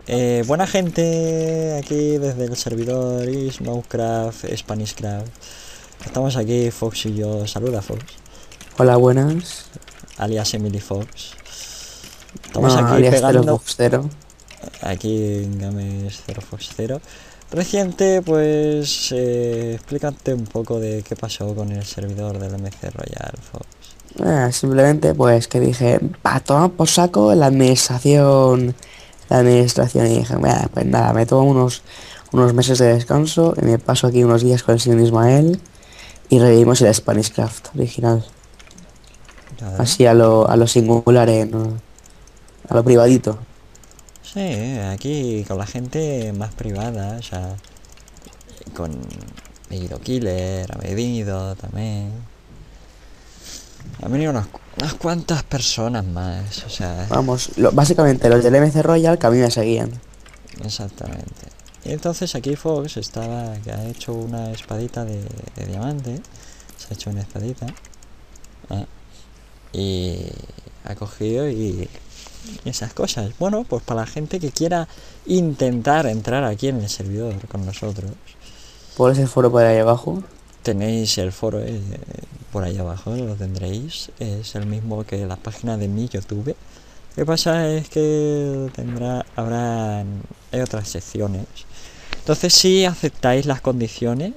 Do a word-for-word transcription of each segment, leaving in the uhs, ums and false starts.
Eh, buena gente, aquí desde el servidor Snowcraft, Spanishcraft. Estamos aquí, Fox y yo. Saluda, Fox, Hola, buenas. alias Emily Fox. Estamos Ah, aquí alias Cero pegando, Fox Cero. aquí en Games cero Fox cero. Reciente, pues, eh, explícate un poco de qué pasó con el servidor del M C Royal, Fox. Ah, simplemente pues que dije, pa, toma por saco la administración. La administración y dije, "Mira, pues nada, me tomo unos, unos meses de descanso y me paso aquí unos días con el señor Ismael y revivimos el Spanishcraft original. Claro. Así a lo, a lo singular, eh, ¿no? A lo privadito. Sí, aquí con la gente más privada, o sea, con Hero Killer, ha venido también. Han venido unas, unas cuantas personas más, o sea, Vamos, lo- básicamente los del M C Royal que a mí me seguían. exactamente. Y entonces aquí Fox estaba, que ha hecho una espadita de, de diamante, se ha hecho una espadita, ah, y ha cogido y esas cosas. Bueno, pues para la gente que quiera intentar entrar aquí en el servidor con nosotros, Por ese foro por ahí abajo. tenéis el foro eh, por ahí abajo, lo tendréis. Es el mismo que la página de mi YouTube. Lo que pasa es que tendrá, habrá, hay otras secciones. Entonces si aceptáis las condiciones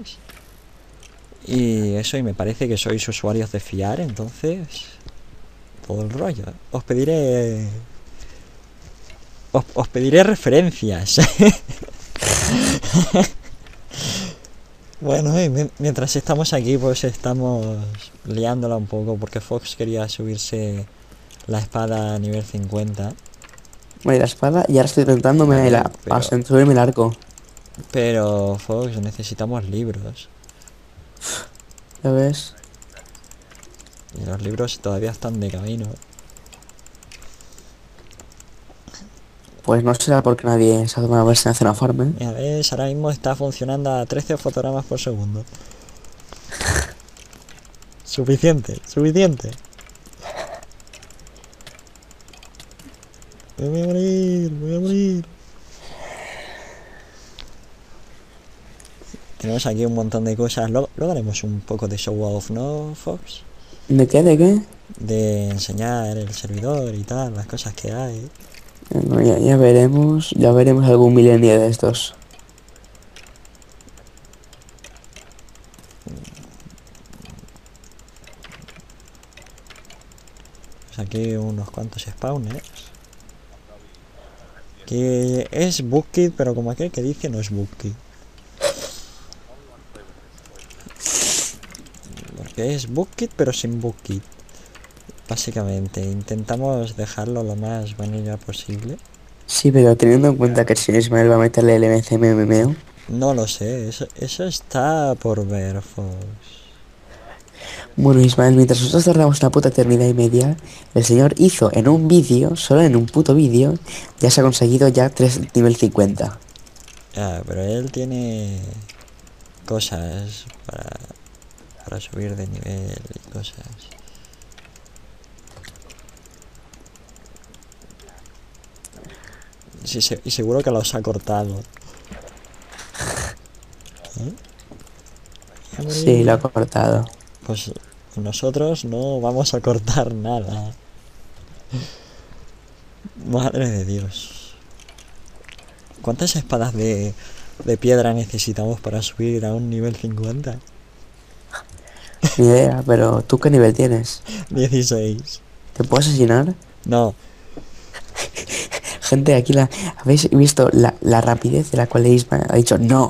y eso, y me parece que sois usuarios de fiar, entonces todo el rollo. Os pediré, os, os pediré referencias. Bueno, y mientras estamos aquí, pues estamos liándola un poco porque Fox quería subirse la espada a nivel cincuenta. Bueno, y la espada, y ahora estoy A intentándome ver, la, a pero subirme el arco. pero Fox, necesitamos libros. ¿Ya ves? Y los libros todavía están de camino. Pues no será porque nadie se ha tomado verse en una farm, ¿eh? Y a ver, ahora mismo está funcionando a trece fotogramas por segundo. Suficiente, suficiente. Me voy a morir, me voy a morir. Tenemos aquí un montón de cosas. Luego, luego haremos un poco de show off, ¿no, Fox? ¿De qué? ¿De qué? De enseñar el servidor y tal, las cosas que hay. Bueno, ya, ya veremos, ya veremos algún milenio de estos. Pues aquí unos cuantos spawners. Que es Bookkit, pero como aquel que dice no es Bookkit. Porque es Bookkit, pero sin Bookkit. Básicamente, intentamos dejarlo lo más vanilla posible. Sí, pero teniendo en cuenta que el señor Ismael va a meterle el M C M M O. No lo sé, eso, eso está por ver, Fox. Bueno, Ismael, mientras nosotros tardamos una puta eternidad y media, el señor hizo en un vídeo, solo en un puto vídeo, ya se ha conseguido ya tres nivel cincuenta. Ah, pero él tiene cosas para, para subir de nivel y cosas. Sí, se- y seguro que los ha cortado. ¿Eh? A Sí, lo ha morir. cortado. Pues nosotros no vamos a cortar nada. Madre de Dios. ¿Cuántas espadas de, de piedra necesitamos para subir a un nivel cincuenta? Ni idea, pero ¿tú qué nivel tienes? Dieciséis. ¿Te puedo asesinar? No, Gente, aquí la... ¿Habéis visto la, la rapidez de la cual Ismael ha dicho no?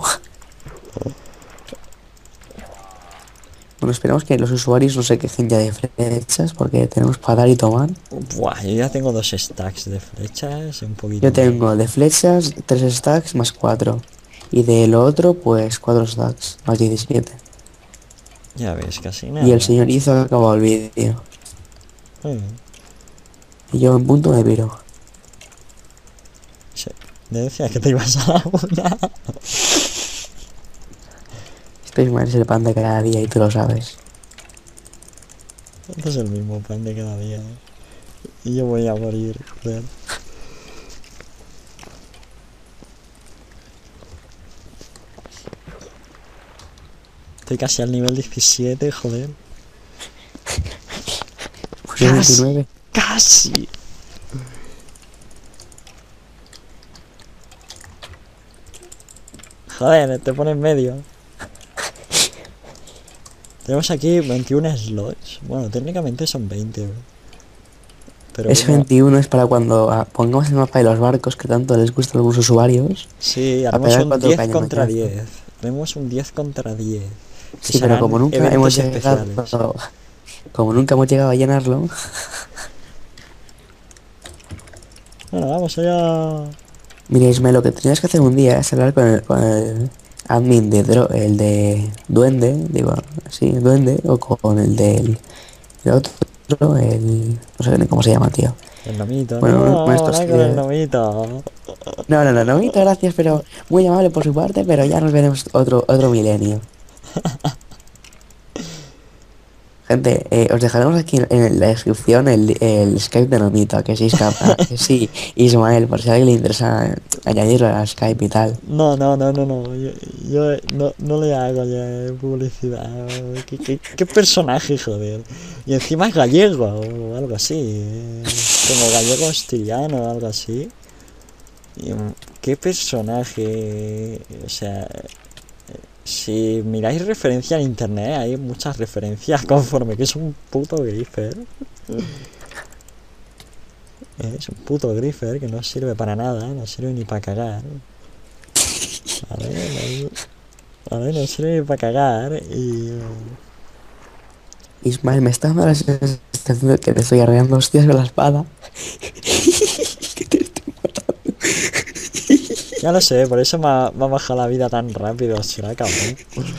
Bueno, esperemos que los usuarios no se quejen ya de flechas porque tenemos para dar y tomar. buah, yo ya tengo dos stacks de flechas, un poquito Yo de... tengo de flechas tres stacks más cuatro. Y de lo otro, pues cuatro stacks más diecisiete. Ya ves, casi Y el nada. señor hizo que acabó el vídeo. Eh, Y yo en punto me piro. se- me decía que te ibas a la una. Este Ismael es el pan de cada día y tú lo sabes. Esto es el mismo pan de cada día. ¿Eh? Y yo voy a morir, joder. estoy casi al nivel diecisiete, joder. Pues yo Casi, veintinueve. casi. Joder, te pone en medio. Tenemos aquí veintiún slots. Bueno, técnicamente son veinte. Pero Ese como... veintiuno es para cuando ah, pongamos el mapa de los barcos que tanto les gusta a algunos usuarios. Sí, A haremos pegar un cuatro diez contra cañonazos. diez. Haremos un diez contra diez. Que Sí, pero como serán nunca hemos eventos llegado, especiales. como nunca hemos llegado a llenarlo, Bueno, vamos allá. mira Ismael, lo que tenías que hacer un día es hablar con el, con el admin de Dro- el de Duende, digo, sí, Duende, o con el del el otro, el no sé ni cómo se llama, tío. El nomito, Bueno, uno de no, estos no con el que nomito. no, no, no, no, muchas gracias, pero muy amable por su parte, pero ya nos veremos otro otro milenio. Gente, eh, os dejaremos aquí en, en la descripción el, el Skype de Nomito, que sí, Isca- ah, que sí, Ismael, por si a alguien le interesa añadirlo a Skype y tal. No, no, no, no, no. Yo, yo no, no le hago ya publicidad. ¿Qué, qué, qué personaje, joder? Y encima es gallego o algo así. eh, Como gallego asturiano o algo así. Y, mm, ¿qué personaje? O sea, si miráis referencia en internet, hay muchas referencias conforme que es un puto griffer. Es un puto griffer que no sirve para nada, no sirve ni para cagar. Vale, no, vale, no sirve ni para cagar y... eh, Ismael, me está dando la sensación de que te estoy arreglando hostias con la espada. Que te estoy matando. Ya lo sé, por eso me ha, me ha bajado la vida tan rápido, será cabrón.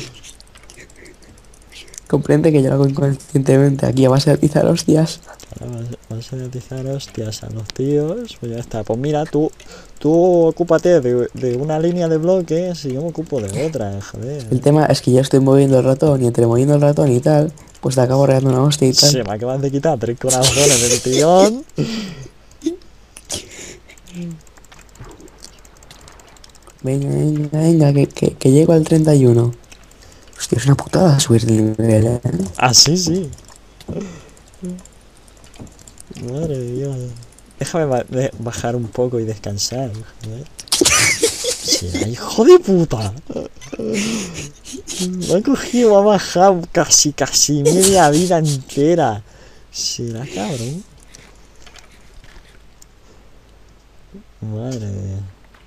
Comprende que yo lo hago inconscientemente aquí a base de atizar hostias. Ahora vas, vas a utilizar hostias a los tíos, pues ya está. Pues mira, tú, tú ocúpate de, de una línea de bloques y yo me ocupo de otra, joder. El tema es que yo estoy moviendo el ratón y entre moviendo el ratón y tal, pues te acabo regando una hostia y Se tal. me acaban de quitar tres corazones del tirón. Venga, venga, venga, que, que, que llego al treinta y uno. Hostia, es una putada subir de nivel, eh. Así sí. Madre de Dios. Déjame ba- de- bajar un poco y descansar, joder. Será hijo de puta. Me ha cogido, me ha bajado casi, casi media vida entera. Será cabrón. Madre de Dios.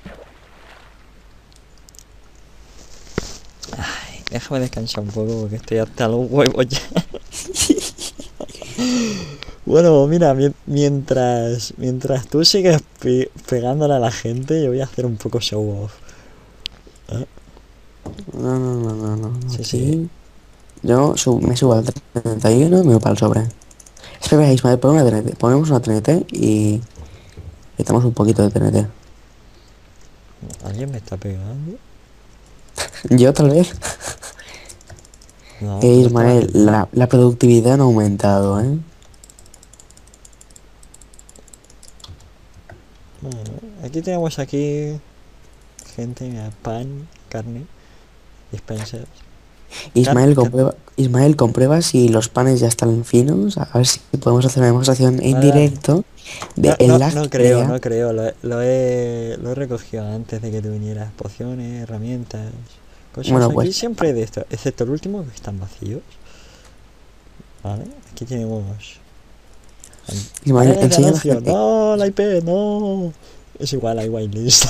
Ay, déjame descansar un poco porque estoy hasta los huevos ya. Bueno, mira, mien- mientras mientras tú sigues pe- pegándole a la gente, yo voy a hacer un poco show off. No, no, no, no, no. Sí, Aquí sí. yo sub- me subo al treinta y uno y me voy para el sobre. Espera, Ismael, pon una T N T. Ponemos una T N T y quitamos un poquito de T N T. ¿Alguien me está pegando? Yo tal vez. No, Eh, tú no Ismael, estabas- la, la productividad ha aumentado, ¿eh? Bueno, aquí tenemos aquí gente, mira, pan, carne, dispensers. Ismael, Car- car- comprueba, Ismael, comprueba si los panes ya están finos. A ver si podemos hacer una demostración en Vale, vale. directo No, de el no, lag no que creo, crea. no creo. Lo, he- lo he, lo he recogido antes de que tú vinieras. Pociones, herramientas, cosas. Bueno, Aquí pues siempre hay de esto, excepto el último que están vacíos. Vale, aquí tenemos Ismael, paneles de enseña a la anuncio. gente. No, la I P, no. Es igual, hay whitelist.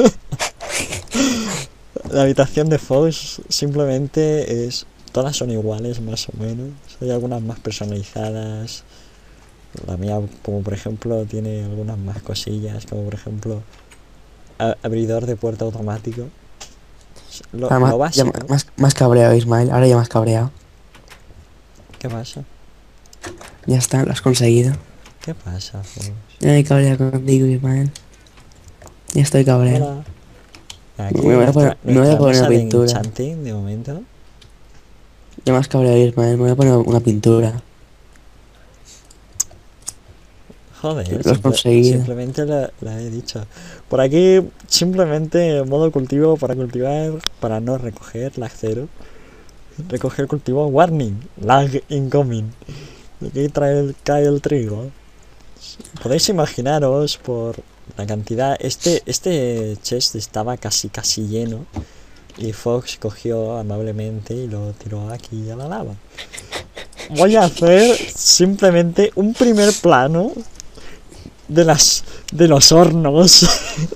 La habitación de Fox simplemente es... Todas son iguales, más o menos. Hay algunas más personalizadas. La mía, como por ejemplo, tiene algunas más cosillas, como por ejemplo, a- abridor de puerta automático. Lo, Ahora lo más, ya básico. más, más cabreado, Ismael. Ahora ya más cabreado. ¿Qué pasa? Ya está, lo has conseguido. ¿Qué pasa, Fox? Ya me cabrea contigo, Ismael. Ya estoy cabreado. Hola. Aquí Me voy a nuestra, poner, me voy a nuestra poner mesa una de pintura. enchanting de momento. Ya más cabreado, Ismael. Me voy a poner una pintura. Joder, Lo has simple- conseguido. simplemente la, la he dicho. Por aquí, simplemente modo cultivo para cultivar, para no recoger la cero. Recoge el cultivo. Warning. Lag incoming. Aquí trae el, cae el trigo. Podéis imaginaros por la cantidad. Este, este chest estaba casi casi lleno. Y Fox cogió amablemente y lo tiró aquí a la lava. Voy a hacer simplemente un primer plano de las de los hornos.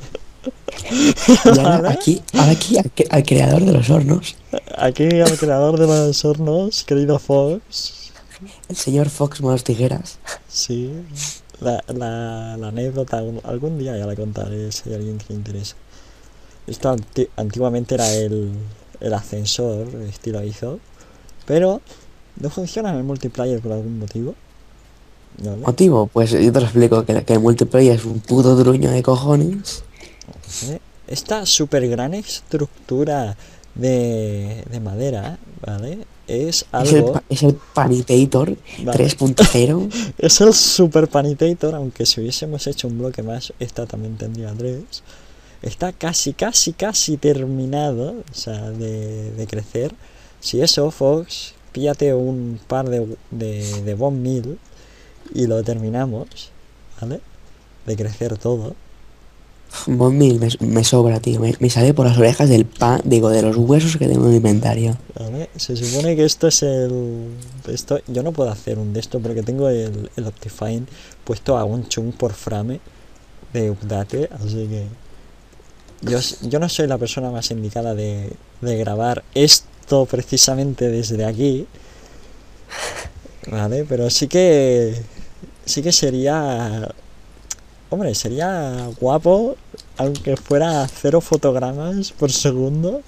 Y ahora ¿Vale? aquí, ahora aquí al, al creador de los hornos, Aquí al creador de los hornos, querido Fox. el señor Fox Manos Tijeras. Sí. La, la, la anécdota algún, algún día ya la contaré si hay alguien que le interesa. Esto anti- antiguamente era el, el ascensor estilo ISO, pero no funciona en el multiplayer por algún motivo. ¿Vale? Motivo, pues yo te lo explico, que, que el multiplayer es un puto truño de cojones. ¿Vale? Esta super gran estructura de, de madera, ¿vale? Es Es el, algo, pa- es el Panitator ¿vale? tres punto cero. Es el super panitator, aunque si hubiésemos hecho un bloque más, esta también tendría tres. Está casi, casi, casi terminado, o sea, de, de crecer. Si eso, Fox, píllate un par de, de, de bone meal y lo terminamos, ¿vale? De crecer todo. Bon mil me, me sobra, tío. Me, me sale por las orejas del pan, digo, de los huesos que tengo en el inventario. ¿Vale? Se supone que esto es el... Esto, yo no puedo hacer un de esto porque tengo el, el Optifine puesto a un chung por frame de update, así que... Yo, yo no soy la persona más indicada de, de grabar esto precisamente desde aquí, ¿vale? Pero sí que... Sí que sería... Hombre, sería guapo, aunque fuera cero fotogramas por segundo,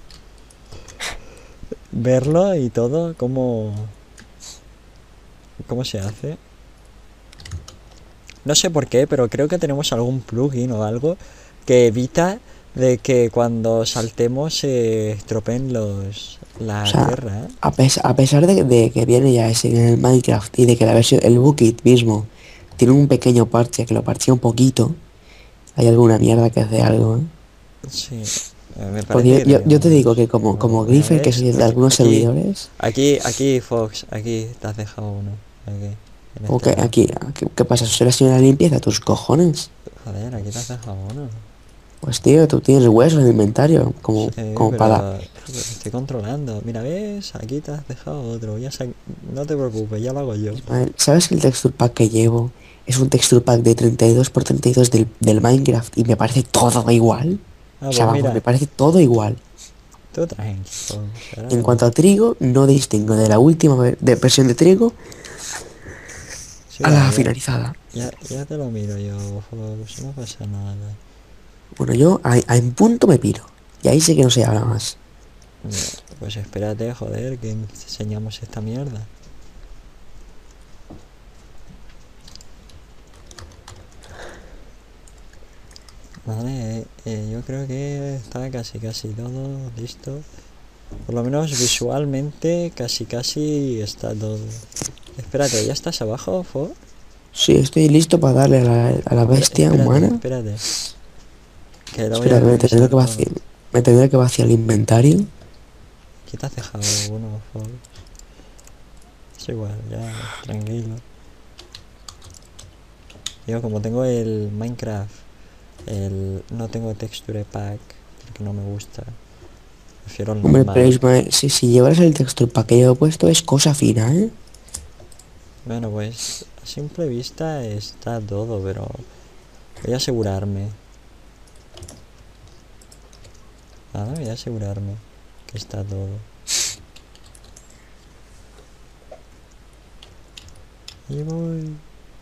verlo y todo, cómo... ¿Cómo se hace? No sé por qué, pero creo que tenemos algún plugin o algo que evita de que cuando saltemos se estropeen los la O sea, tierra, ¿eh? a, pes- a pesar de, de que viene ya ese en el Minecraft y de que la versión, el Bookit mismo tiene un pequeño parche que lo parchea un poquito, hay alguna mierda que hace algo, ¿eh? Sí, eh, me Porque parece yo, que yo, yo te digo deberíamos... que como, como No, mira, Griffer, que ¿ves? soy de Aquí, algunos aquí, servidores, aquí, aquí, Fox, aquí te has dejado uno. Aquí, en como este que lado. aquí, aquí- ¿qué pasa? ¿Soy la señora limpieza? ¿Tus cojones? Joder, aquí te has dejado uno. Pues tío, tú tienes huesos en el inventario, Sí, como, como para... pero te estoy controlando. Mira, ¿ves? Aquí te has dejado otro. Ya sa- No te preocupes, ya lo hago yo. Ismael, ¿sabes que el texture pack que llevo es un texture pack de treinta y dos por treinta y dos del, del Minecraft y me parece todo igual? Ah, O sea, pues vamos, me mira, parece todo igual. tú tranqui, Fox, ahora En lo- cuanto a trigo, no distingo de la última ver- de versión de trigo Sí, a va, la ya, finalizada. ya, ya te lo miro yo, Fox, no pasa nada. Bueno, yo a, a en punto me piro. Y ahí sí que no se habla más. Mira, pues espérate, joder, que enseñamos esta mierda. Vale, eh, eh, yo creo que está casi casi todo listo. Por lo menos visualmente casi casi está todo. Espérate, ¿ya estás abajo, Fo? Sí, estoy listo para darle a la, a la Espera- bestia espérate, humana. espérate. Que lo voy Espera, a que me tendré revisar que todo. vaciar. Me tendré que vaciar el inventario. ¿Qué te has dejado uno, Fo? Es igual, ya, tranquilo. Yo como tengo el Minecraft, el no tengo texture pack, porque no me gusta. Prefiero el Hombre, pero normal. Ismael, si, si llevas el texture pack que yo he puesto es cosa fina, ¿eh? Bueno, pues a simple vista está todo, pero voy a asegurarme. Vale, voy a asegurarme que está todo. Y voy.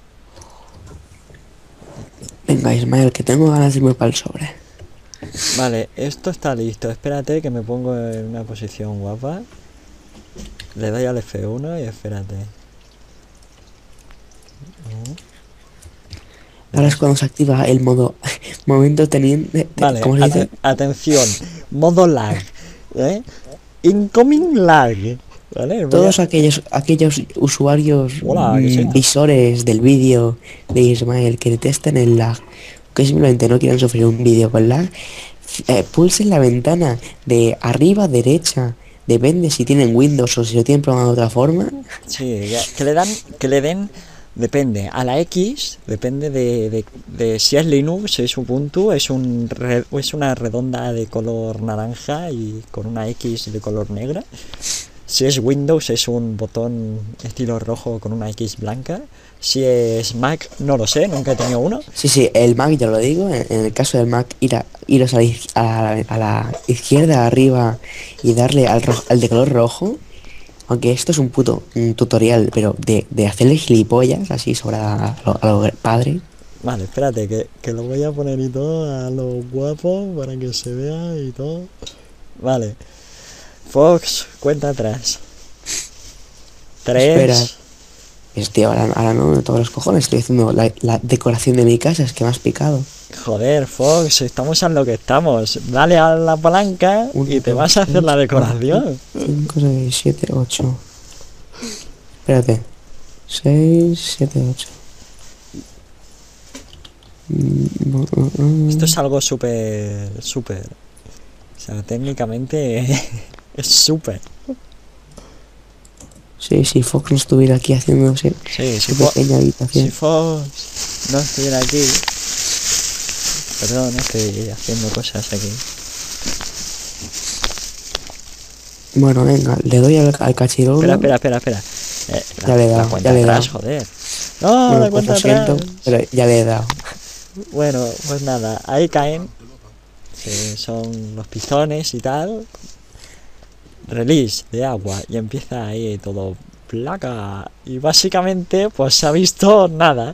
Venga, Ismael, que tengo ganas de irme para el sobre. Vale, esto está listo. Espérate que me pongo en una posición guapa. Le doy al F uno y espérate. Ahora es cuando se activa el modo momento teniente. Vale, ¿Cómo se ate- dice? atención. Modo lag. ¿Eh? Incoming lag. Vale, voy a... Todos aquellos aquellos usuarios Hola, ¿qué es mm, esto? visores del vídeo de Ismael que detesten el lag, que simplemente no quieran sufrir un vídeo con lag, eh, pulsen la ventana de arriba derecha depende si tienen Windows o si lo tienen programado de otra forma. Sí, ya- que le dan, que le den, depende. A la X, depende de, de, de si es Linux, es Ubuntu, es un re- es una redonda de color naranja y con una X de color negra. Si es Windows, es un botón estilo rojo con una X blanca. Si es Mac, no lo sé, nunca he tenido uno. Sí, sí, el Mac ya lo digo. En, en el caso del Mac, ir a, iros a la, iz- a la- a la izquierda arriba y darle al, ro- al de color rojo. Aunque esto es un puto un tutorial, pero de, de hacerle gilipollas así sobre a, lo, a lo padre. Vale, espérate, que, que lo voy a poner y todo a lo guapo para que se vea y todo. Vale. Fox, cuenta atrás. Espera, Tres. es tío, ahora, ahora no, no todos los cojones. Estoy haciendo la, la decoración de mi casa, es que me has picado. Joder, Fox, estamos en lo que estamos. Dale a la palanca Uno, y te dos, vas a hacer tres, la cuatro, decoración. cinco, seis, siete, ocho. Espérate. seis, siete, ocho. Esto es algo súper, súper. O sea, técnicamente es súper. Sí, si Fox no estuviera aquí haciéndose Sí, si, su Fo- pequeña habitación. si Fox no estuviera aquí. Perdón, estoy haciendo cosas aquí. Bueno, venga, le doy al, al cachirolo. Espera, espera, espera, espera. Eh, la, Ya le he dado, la cuenta ya le he atrás, dado. joder. No, Bueno, la pues cuenta lo atrás. siento, pero ya le he dado. Bueno, pues nada, ahí caen. Que son los pistones y tal. Release de agua y empieza ahí todo placa. Y básicamente, pues se ha visto nada.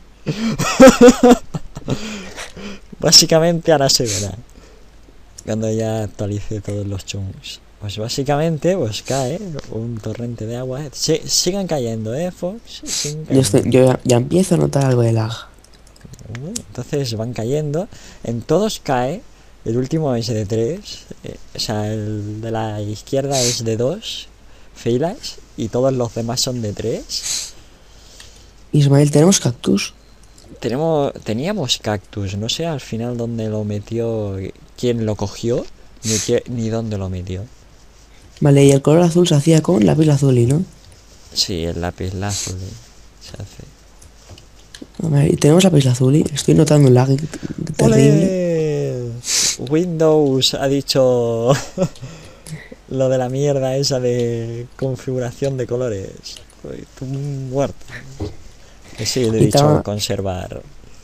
Básicamente ahora se verá. Cuando ya actualice todos los chunks. Pues básicamente, pues cae un torrente de agua. Se, sigan cayendo, ¿eh, Fox? Sigan Yo, estoy- cayendo. yo ya, ya empiezo a notar algo de lag. Entonces van cayendo. En todos cae. El último es de tres. Eh, o sea, el de la izquierda es de dos filas. Y todos los demás son de tres. Ismael, ¿tenemos cactus? Tenemos, teníamos cactus. No sé al final dónde lo metió. Quién lo cogió. Ni, qué- ni dónde lo metió. Vale, y el color azul se hacía con lápiz azuli, ¿no? Sí, el lápiz lazuli se hace. A ver, ¿y tenemos lápiz azuli? Estoy notando un lag terrible. ¡Ole! Windows ha dicho lo de la mierda esa de configuración de colores. Uy, tú muerto. Que sí, le he Y dicho estaba- conservar.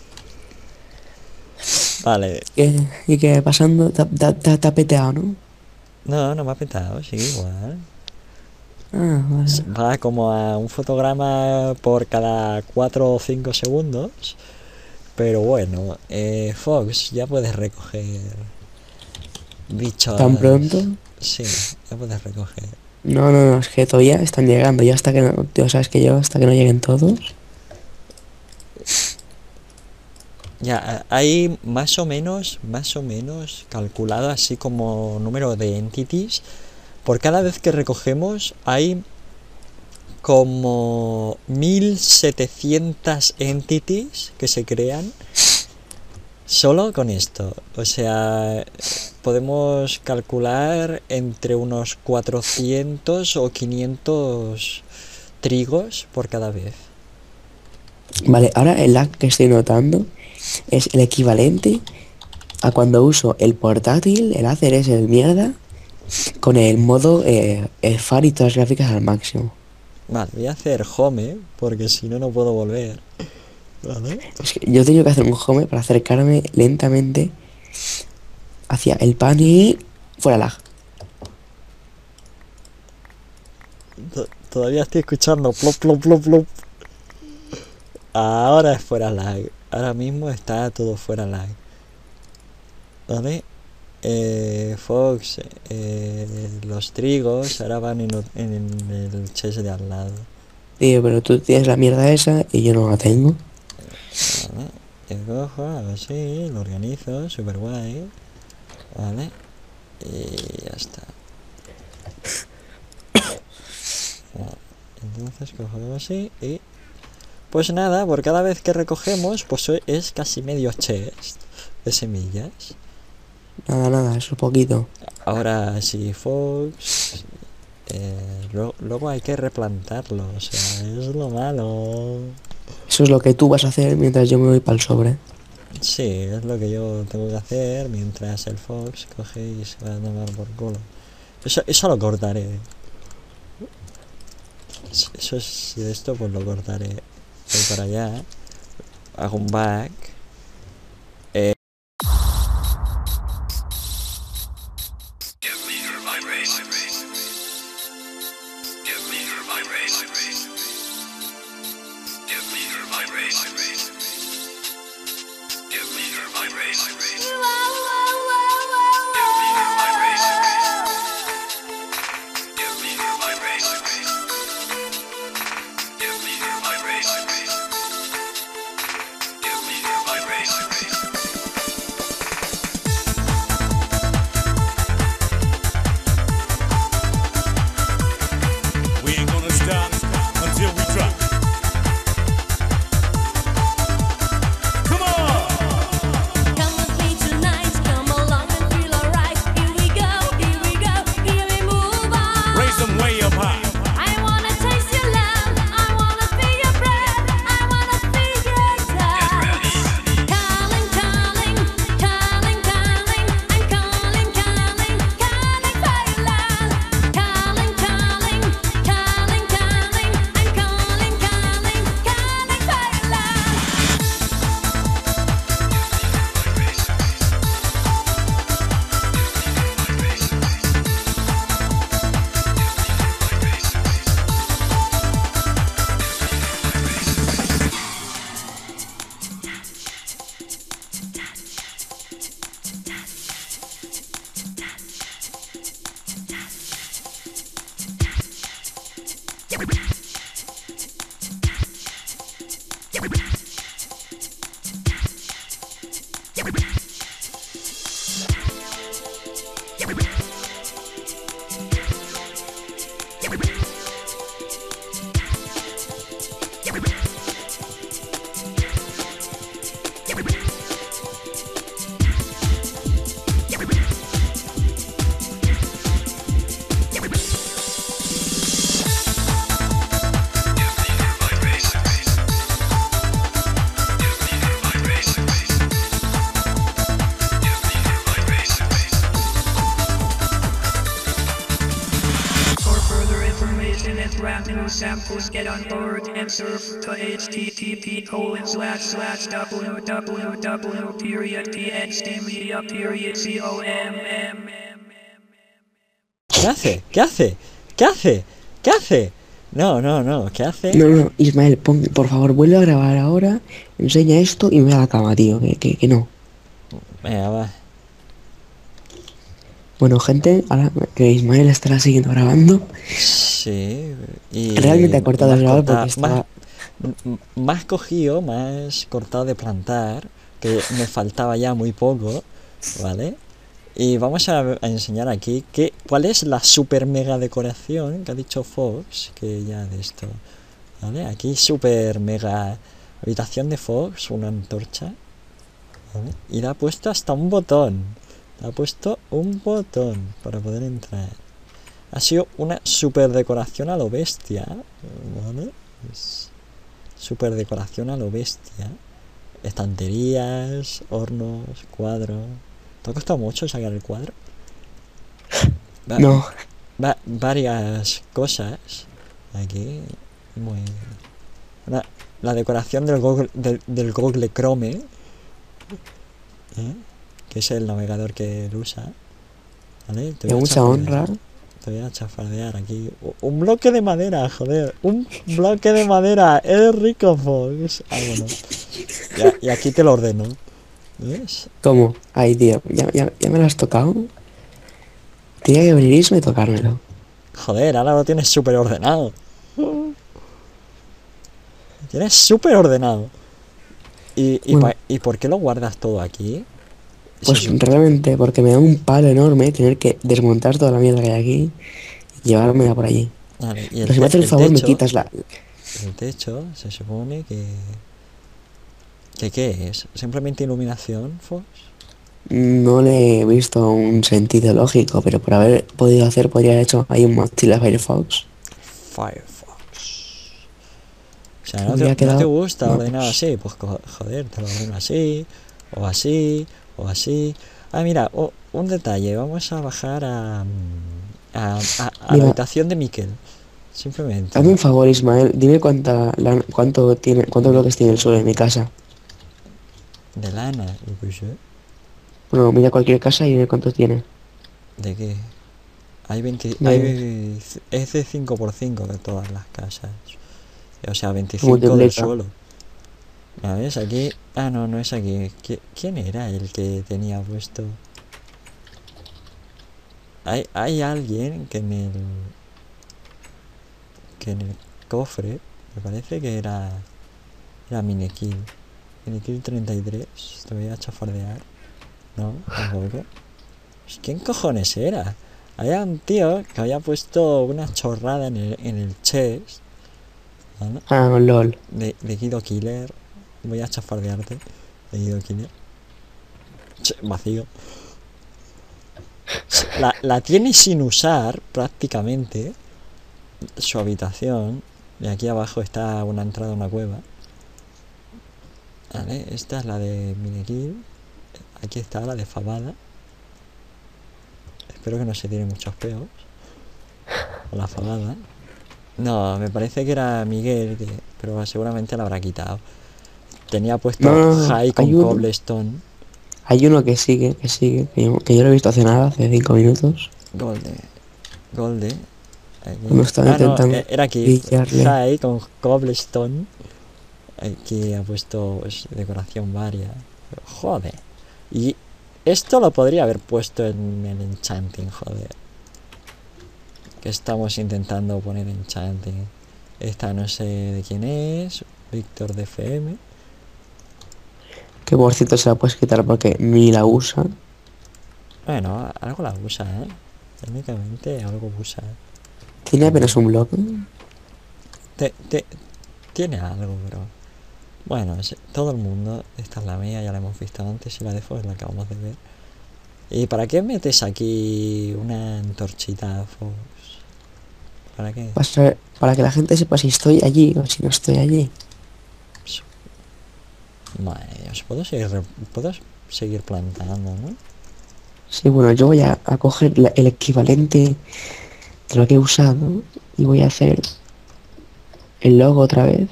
Vale. ¿Qué, ¿Y qué pasando? ¿Te, te, te- te ha peteado, no? No, no me ha petado, sí, igual. Ah, vale. Va como a un fotograma por cada cuatro o cinco segundos. Pero bueno, eh, Fox, ya puedes recoger bichos. ¿Tan pronto? Sí, ya puedes recoger. No, no, no, es que todavía están llegando. Yo hasta que no, tú sabes que yo hasta que no lleguen todos. Ya, hay más o menos, más o menos calculado así como número de entities. Por cada vez que recogemos hay como mil setecientas entities que se crean solo con esto. O sea, podemos calcular entre unos cuatrocientos o quinientos trigos por cada vez. Vale, ahora el lag que estoy notando es el equivalente a cuando uso el portátil, el Acer es el mierda, con el modo eh, el F A R y todas las gráficas al máximo. Vale, voy a hacer home porque si no, no puedo volver. Vale. Es que yo tengo que hacer un home para acercarme lentamente hacia el pan y fuera lag. To- Todavía estoy escuchando plop, plop, plop, plop. Ahora es fuera lag. Ahora mismo está todo fuera lag. ¿Vale? Eh, Fox, eh, los trigos ahora van en, o- en el chest de al lado. Tío, pero tú tienes la mierda esa y yo no la tengo. ¿Vale? Yo cojo, hago así, lo organizo, super guay. ¿Vale? Y ya está. Vale, entonces cojo algo así y... Pues nada, por cada vez que recogemos, pues es casi medio chest de semillas. Nada, nada, eso es poquito. Ahora si Fox eh, lo- luego hay que replantarlo, o sea, es lo malo. Eso es lo que tú vas a hacer mientras yo me voy para el sobre. Sí, es lo que yo tengo que hacer mientras el Fox coge y se va a tomar por culo. Eso, eso lo cortaré. Eso es de esto, pues lo cortaré. Voy para allá, hago un back. Eh, We ain't gonna stop until we drop. Come on! Come with me tonight, come along and feel alright. Here we go, here we go, here we move on. Raise them way up high. I wanna taste your love, I wanna feel your breath, I wanna feel your touch. Calling, calling, calling, calling, I'm calling, calling, calling for your love. Calling, calling, calling, calling, I'm calling, calling, calling for your love. For further information and brand new samples, get on board and surf to http colon slash slash www period pnstmedia period com. ¿Qué hace? ¿Qué hace? ¿Qué hace? ¿Qué hace? No, no, no, ¿qué hace? No, no, Ismael, pon- por favor, vuelve a grabar ahora, enseña esto y me voy a la cama, tío, que, que, que no. Venga, va. Bueno, gente, ahora que Ismael estará siguiendo grabando. Sí, y... Realmente ha cortado más el grabador corta- porque estaba... más, m- más cogido, más cortado de plantar, que me faltaba ya muy poco, ¿vale? Y vamos a, a enseñar aquí que, cuál es la super mega decoración que ha dicho Fox, que ya de esto, ¿vale? Aquí super mega habitación de Fox, una antorcha, ¿vale? Y le ha puesto hasta un botón, le ha puesto un botón para poder entrar. Ha sido una super decoración a lo bestia, ¿vale? Es super decoración a lo bestia. Estanterías, hornos, cuadros. ¿Te ha costado mucho sacar el cuadro? Va- No, va- varias cosas aquí. Muy... La, la decoración del Google, del, del Google Chrome, ¿eh? Que es el navegador que él usa. ¿Vale? Te de voy a mucha chafardear. honra. Te voy a chafardear aquí. U- Un bloque de madera, joder. Un bloque de madera. Eres rico, Fox. Ah, bueno. Ya- y aquí te lo ordeno. ¿Ves? ¿Cómo? Ay, tío, ya, ya, ya me lo has tocado. Tenía que venir Isma y tocármelo. Joder, ahora lo tienes súper ordenado. Tienes súper ordenado. ¿Y, y, Bueno. pa- ¿Y por qué lo guardas todo aquí? Pues Se su- realmente porque me da un palo enorme tener que desmontar toda la mierda que hay aquí y llevármela por allí. Vale, y el, Pero si me te- haces el el favor me techo, quitas la... el techo se supone que... ¿Que qué es? ¿Simplemente iluminación, Fox? No le he visto un sentido lógico, pero por haber podido hacer, podría haber hecho ahí un Mozilla Firefox. Firefox. O sea, Que ¿no me te, hubiera no te quedado... gusta no, ordenar pues, así? Pues co- joder, te lo ordeno así, o así, o así. Ah, mira, o- un detalle, vamos a bajar a, mm, a, a- a la mira, habitación de Miquel. Simplemente. hazme un favor, Ismael, dime cuánta, la- cuánto tiene, cuántos bloques tiene el suelo en mi Miquel. casa. De lana, yo qué sé. Bueno, mira cualquier casa y dime cuánto tiene. ¿De qué? Hay veinte, De hay, es de cinco por cinco de todas las casas. O sea, se veinticinco del multiplica. suelo. ¿Ya ves? Aquí... Ah, no, no es aquí. ¿Qui- ¿Quién era el que tenía puesto? Hay, hay alguien que en el... Que en el cofre... Me parece que era... Era Minekil. Minekil treinta y tres. Te voy a chafardear. No, tampoco. Pues, ¿quién cojones era? Había un tío que había puesto una chorrada en el, en el chest, ¿vale? Ah, lol. De, de Guido Killer. Voy a chafardearte. De Guido Killer. Ch, vacío. La, la tiene sin usar prácticamente. Su habitación. Y aquí abajo está una entrada a una cueva. Vale, esta es la de Minekil. Aquí está la de Fabada. Espero que no se tiene muchos peos. O la Fabada. No, me parece que era Miguel, que, pero seguramente la habrá quitado. Tenía puesto No, no, no, High con hay uno, Cobblestone. hay uno que sigue, que sigue, que yo, que yo lo he visto hace nada, hace cinco minutos. Golde. Golde. Aquí. Cuando estaba Ah, no, intentando e- era aquí. pillarle. High con Cobblestone. Aquí ha puesto pues, decoración varia. Pero, joder. Y esto lo podría haber puesto en el Enchanting, joder. Que estamos intentando poner Enchanting. Esta no sé de quién es. Víctor de F M. Que por cierto se la puedes quitar porque ni la usa. Bueno, algo la usa, ¿eh? Técnicamente algo usa. Tiene apenas un bloque. Te, te- tiene algo, pero... Bueno, es- todo el mundo... Esta es la mía, ya la hemos visto antes. Y la de Fo es la que acabamos de ver. ¿Y para qué metes aquí una antorchita, Fox? ¿Para qué? Para, saber- para que la gente sepa si estoy allí o si no estoy allí. Madre de Dios, puedo seguir, re- puedo seguir plantando, ¿no? Sí, bueno, yo voy a, a coger la- el equivalente de lo que he usado y voy a hacer el logo otra vez.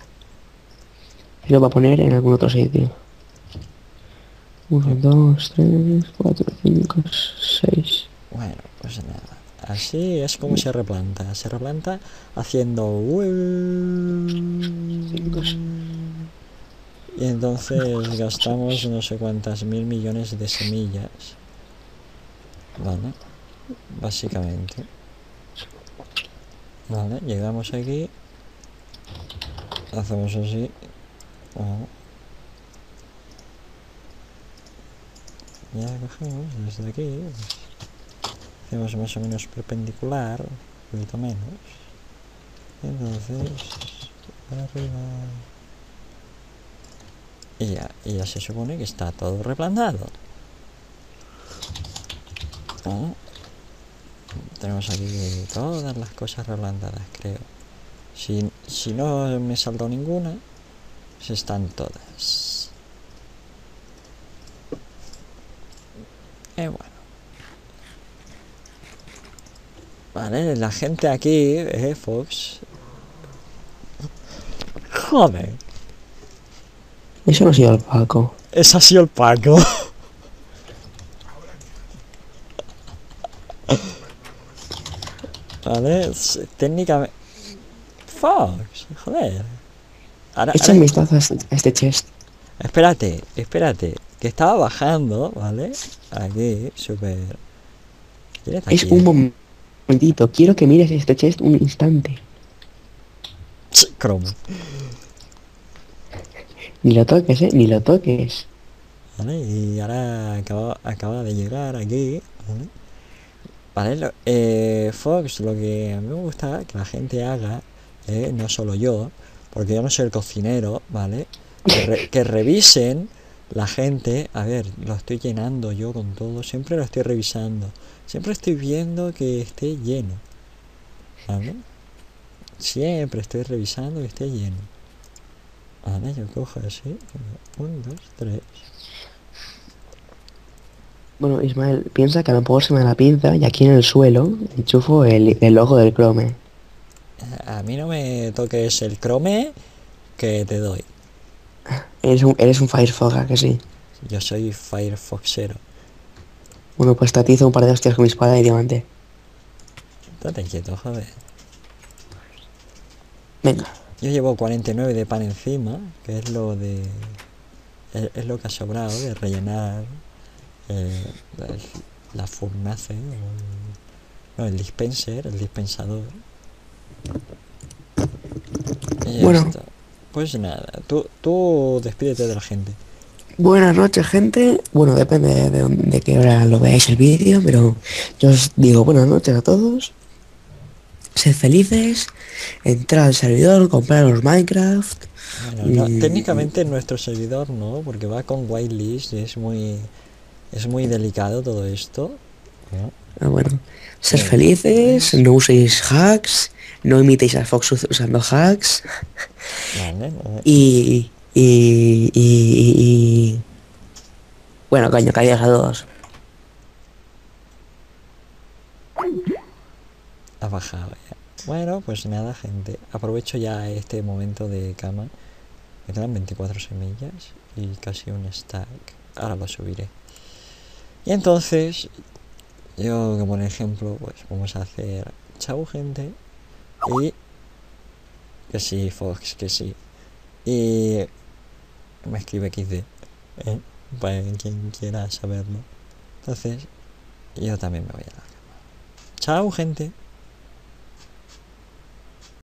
Y lo voy a poner en algún otro sitio. Uno, dos, tres, cuatro, cinco, seis. Bueno, pues nada. Así es como se replanta. Se replanta haciendo... Y entonces gastamos no sé cuántas mil millones de semillas. Vale. Básicamente. Vale, llegamos aquí. Hacemos así. Vale. Ya cogemos desde aquí. Pues, hacemos más o menos perpendicular. Un poquito menos. Entonces... Arriba. Y ya, y ya se supone que está todo replantado. ¿No? Tenemos aquí todas las cosas replantadas, creo. Si, si no me saltó ninguna, pues están todas. Y bueno. Vale, la gente aquí, eh, Fox. Joder. Eso no ha sido el Paco. Ese ha sido el Paco. Vale, s- técnicamente... Fox, joder. Ahora, Echa ahora- un vistazo a este, a este chest. Espérate, espérate. Que estaba bajando, ¿vale? Aquí, súper... ¿Quién está Es aquí? un momentito. Quiero que mires este chest un instante. Ch, Cromo. Ni lo toques, eh. Ni lo toques. ¿Vale? Y ahora acaba, acaba de llegar aquí, ¿vale? Vale, lo- eh, Fox, lo que a mí me gusta que la gente haga, eh, no solo yo, porque yo no soy el cocinero, ¿vale? Que, re- que revisen la gente, a ver, lo estoy llenando yo con todo, siempre lo estoy revisando, siempre estoy viendo que esté lleno, ¿vale? Siempre estoy revisando que esté lleno. Vale, yo cojo así, uno, dos, tres. Bueno, Ismael, piensa que a lo mejor se me da la pinza y aquí en el suelo enchufo el, el logo del Chrome. A mí no me toques el Chrome que te doy. Eres un, eres un Firefox, ¿a que sí? Yo soy Firefoxero. Bueno, pues te atizo un par de hostias con mi espada de diamante. Estate quieto, joder. Venga. Yo llevo cuarenta y nueve de pan encima, que es lo de... Es, es lo que ha sobrado de rellenar eh, el- la furnace, o el- no, el dispenser, el dispensador. Y ya Bueno. está. Pues nada, tú, tú despídete de la gente. Buenas noches, gente. Bueno, depende de, dónde- de qué hora lo veáis el vídeo, pero yo os digo buenas noches a todos. Sed felices, entrad al servidor, compraros Minecraft. Bueno, no, Mm, técnicamente nuestro servidor no, porque va con whitelist y es muy, es muy delicado todo esto, ¿no? ah, bueno, sed Eh, felices, es- no uséis hacks, no imitéis a Fox us- usando hacks. Vale, eh, Y... Y... Y... y- y- Bueno, coño, que adiós a todos. ha bajado ya. Bueno, pues nada, gente. Aprovecho ya este momento de cama. Me quedan veinticuatro semillas y casi un stack. Ahora lo subiré. Y entonces, yo como un ejemplo, pues vamos a hacer chau, gente. Y que sí, Fox, que sí. Y me escribe equis de, ¿eh? Para quien quiera saberlo. Entonces, yo también me voy a la cama. Chao, gente.